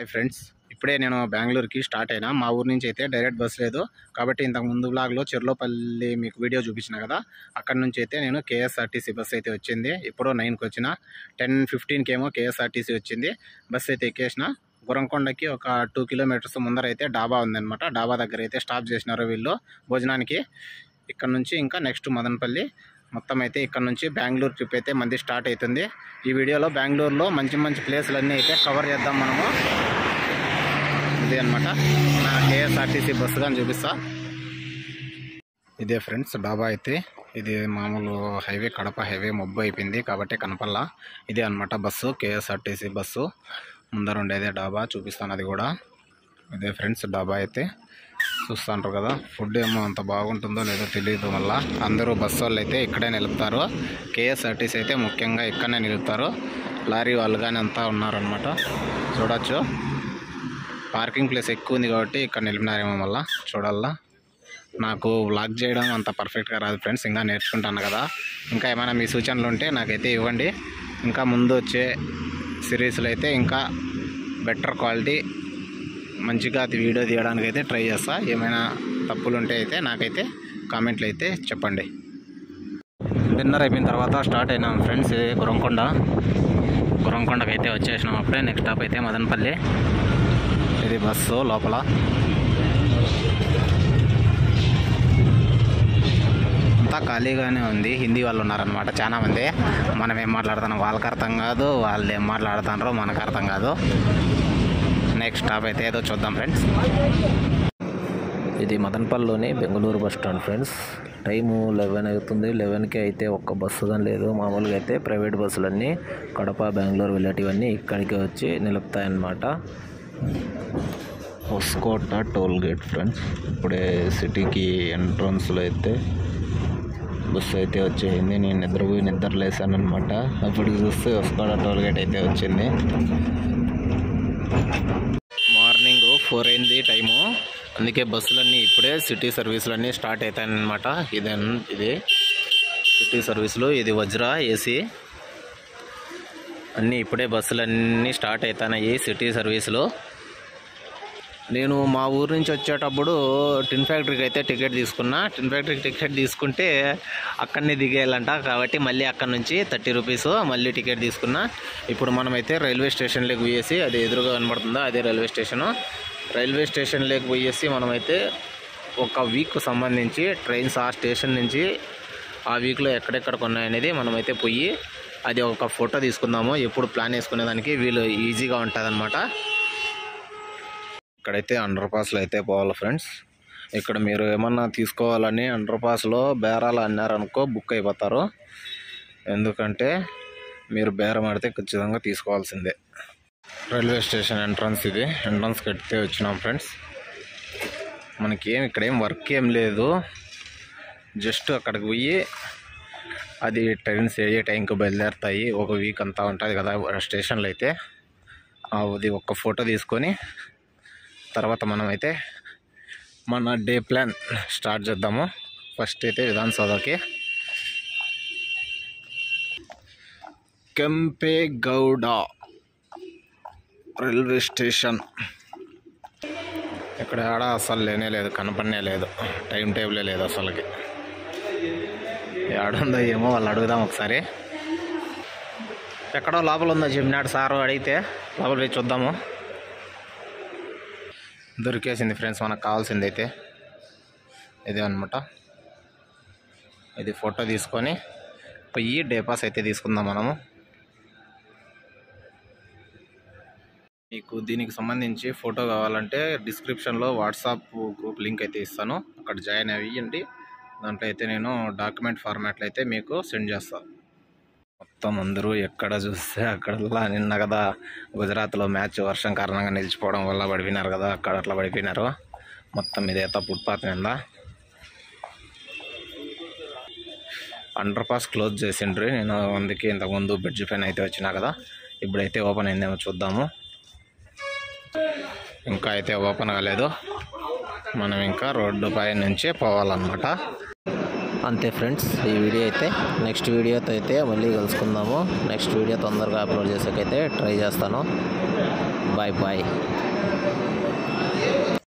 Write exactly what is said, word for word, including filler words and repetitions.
Hi friends, ఇప్పుడే నేను బెంగళూరుకి స్టార్ట్ అయినా. మా ఊరు నుంచి అయితే డైరెక్ట్ బస్ లేదు కాబట్టి ఇంతకు ముందు బ్లాగ్లో చెర్లోపల్లి మీకు వీడియో చూపించిన కదా, అక్కడ నుంచి అయితే నేను కేఎస్ఆర్టీసీ బస్ అయితే వచ్చింది. ఇప్పుడు నైన్కి వచ్చిన టెన్ ఫిఫ్టీన్కి ఏమో కేఎస్ఆర్టీసీ వచ్చింది. బస్ అయితే ఎక్కేసిన. గురంకొండకి ఒక టూ కిలోమీటర్స్ ముందర అయితే డాబా ఉందన్నమాట. డాబా దగ్గర అయితే స్టాప్ చేసినారు వీళ్ళు భోజనానికి. ఇక్కడ నుంచి ఇంకా నెక్స్ట్ మదనపల్లి, మొత్తం అయితే ఇక్కడ నుంచి బెంగళూరు ట్రిప్ అయితే మంది స్టార్ట్ అవుతుంది. ఈ వీడియోలో బెంగళూరులో మంచి మంచి ప్లేసులన్నీ అయితే కవర్ చేద్దాం మనము. ఇదే అనమాట నా కేఎస్ఆర్టీసీ బస్సు కానీ చూపిస్తా. ఇదే ఫ్రెండ్స్ డాబా అయితే. ఇది మామూలు హైవే, కడప హైవే మబ్బు అయిపోయింది కాబట్టి కనపల్లా. ఇదే అనమాట బస్సు, కేఎస్ఆర్టీసీ బస్సు. ముందర ఉండేదే డాబా, చూపిస్తాను అది కూడా. ఇదే ఫ్రెండ్స్ డాబా అయితే చూస్తుంటారు కదా. ఫుడ్ ఏమో అంత బాగుంటుందో లేదో తెలియదు. వల్ల అందరూ బస్సు వాళ్ళు అయితే ఇక్కడే నిలుపుతారు. కేఎస్ఆర్టీసీ అయితే ముఖ్యంగా ఇక్కడనే నిలుపుతారు. లారీ వాళ్ళు కానీ అంతా ఉన్నారనమాట. చూడొచ్చు, పార్కింగ్ ప్లేస్ ఎక్కువ ఉంది కాబట్టి ఇక్కడ నిలిపినారేమో. మళ్ళీ చూడాలా. నాకు వ్లాగ్ చేయడం అంత పర్ఫెక్ట్గా రాదు ఫ్రెండ్స్, ఇంకా నేర్చుకుంటాను కదా. ఇంకా ఏమైనా మీ సూచనలు ఉంటే నాకైతే ఇవ్వండి. ఇంకా ముందు వచ్చే సిరీస్లో అయితే ఇంకా బెటర్ క్వాలిటీ మంచిగా అది వీడియో తీయడానికి అయితే ట్రై చేస్తా. ఏమైనా తప్పులు ఉంటే అయితే నాకైతే కామెంట్లు అయితే చెప్పండి. డిన్నర్ అయిపోయిన తర్వాత స్టార్ట్ అయినాం ఫ్రెండ్స్. గురంకొండ గురంకొండకి అయితే వచ్చేసినాం అప్పుడే. నెక్స్ట్ స్టాప్ అయితే మదనపల్లి. ఇది బస్సు లోపల. అంతా ఖాళీగానే ఉంది. హిందీ వాళ్ళు ఉన్నారనమాట చాలా మంది. మనం ఏం మాట్లాడుతున్నాం వాళ్ళకి అర్థం కాదు, వాళ్ళు ఏం మాట్లాడుతున్నారో మనకు అర్థం కాదు. నెక్స్ట్ స్టాప్ అయితే ఏదో చూద్దాం ఫ్రెండ్స్. ఇది మదనపల్లిలోని Bengaluru bus stand friends. Time eleven అవుతుంది. లెవెన్కి అయితే ఒక్క బస్సు కానీ లేదు. మామూలుగా అయితే ప్రైవేట్ బస్సులన్నీ కడప బెంగళూరు వెళ్ళేటివన్నీ ఇక్కడికి వచ్చి నిలుపుతాయన్నమాట. Hoskote toll gate friends. ఇప్పుడే సిటీకి ఎంట్రన్స్లో అయితే బస్సు అయితే వచ్చేసింది. నేను నిద్రపోయి నిద్ర లేసాను అనమాట. అప్పటికి చూస్తే హొస్కోట టోల్ గేట్ అయితే వచ్చింది. మార్నింగ్ ఫోర్ అయింది టైము, అందుకే బస్సులన్నీ ఇప్పుడే సిటీ సర్వీసులన్నీ స్టార్ట్ అవుతాయన్నమాట. ఇదే ఇది సిటీ సర్వీసులు. ఇది వజ్ర ఏసీ. అన్నీ ఇప్పుడే బస్సులన్నీ స్టార్ట్ అవుతాయి సిటీ సర్వీసులు. నేను మా ఊరు నుంచి వచ్చేటప్పుడు టిన్ ఫ్యాక్టరీకి అయితే టికెట్ తీసుకున్నా. టిన్ ఫ్యాక్టరీకి టికెట్ తీసుకుంటే అక్కడనే దిగేయాలంట కాబట్టి మళ్ళీ అక్కడ నుంచి థర్టీ రూపీస్ మళ్ళీ టికెట్ తీసుకున్నా. ఇప్పుడు మనమైతే రైల్వే స్టేషన్లోకి పోయేసి, అది ఎదురుగా కనబడుతుందో అదే రైల్వే స్టేషను. రైల్వే స్టేషన్లోకి పోయేసి మనమైతే ఒక వీక్ సంబంధించి ట్రైన్స్ ఆ స్టేషన్ నుంచి ఆ వీక్లో ఎక్కడెక్కడ ఉన్నాయనేది మనమైతే పోయి అది ఒక ఫోటో తీసుకుందాము. ఎప్పుడు ప్లాన్ వేసుకునేదానికి వీలు ఈజీగా ఉంటుంది అనమాట. ఇక్కడైతే అండర్ పాస్లో అయితే పోవాలి ఫ్రెండ్స్. ఇక్కడ మీరు ఏమన్నా తీసుకోవాలని అండర్ పాస్లో బేరాలు అన్నారనుకో బుక్ అయిపోతారు. ఎందుకంటే మీరు బేరం ఆడితే ఖచ్చితంగా తీసుకోవాల్సిందే. రైల్వే స్టేషన్ ఎంట్రన్స్ ఇది. ఎంట్రన్స్కి అయితే వచ్చినాం ఫ్రెండ్స్. మనకేం ఇక్కడ ఏం వర్క్ ఏం లేదు. జస్ట్ అక్కడికి పోయి అది ట్రైన్స్ ఏ టైంకి బయలుదేరుతాయి, ఒక వీక్ అంతా ఉంటుంది కదా స్టేషన్లో అయితే. అది ఒక ఫోటో తీసుకొని తర్వాత మనమైతే మన డే ప్లాన్ స్టార్ట్ చేద్దాము. ఫస్ట్ అయితే విధానసౌధకి. Kempegowda railway station. ఇక్కడ ఆడ అసలు లేనే లేదు, కనపడనే లేదు, టైం టేబులే లేదు అసలుకి. ఏడుందో ఏమో వాళ్ళు అడుగుదాం ఒకసారి. ఎక్కడో లోపల ఉందో చెప్పినాడు సారు. అడిగితే లోపల పోయి చూద్దాము. దొరికేసింది ఫ్రెండ్స్ మనకు కావాల్సింది అయితే. ఇదే అనమాట. ఇది ఫోటో తీసుకొని పోయి డే పాస్ అయితే తీసుకుందాం మనము. మీకు దీనికి సంబంధించి ఫోటో కావాలంటే డిస్క్రిప్షన్లో వాట్సాప్ గ్రూప్ లింక్ అయితే ఇస్తాను, అక్కడ జాయిన్ అయ్యండి. దాంట్లో అయితే నేను డాక్యుమెంట్ ఫార్మాట్లో అయితే మీకు సెండ్ చేస్తాను. మొత్తం అందరూ ఎక్కడ చూస్తే అక్కడల్లా నిన్న కదా గుజరాత్లో మ్యాచ్ వర్షం కారణంగా నిలిచిపోవడం వల్ల పడిపోయినారు కదా, అక్కడ అట్లా పడిపోయినారు. మొత్తం ఇదైతే ఫుట్పాత్ నిండా అండర్ పాస్ క్లోజ్ చేసిండ్రు. నేను అందుకే ఇంతకుముందు బ్రిడ్జ్ పైన అయితే వచ్చినా కదా. ఇప్పుడైతే ఓపెన్ అయిందేమో చూద్దాము. ఇంకా అయితే ఓపెన్ కాలేదు. మనం ఇంకా రోడ్డు పై నుంచే పోవాలన్నమాట. అంతే ఫ్రెండ్స్, ఈ వీడియో అయితే నెక్స్ట్ వీడియోతో అయితే మళ్ళీ కలుసుకుందాము. నెక్స్ట్ వీడియో తొందరగా అప్లోడ్ చేసేకైతే ట్రై చేస్తాను. Bye bye.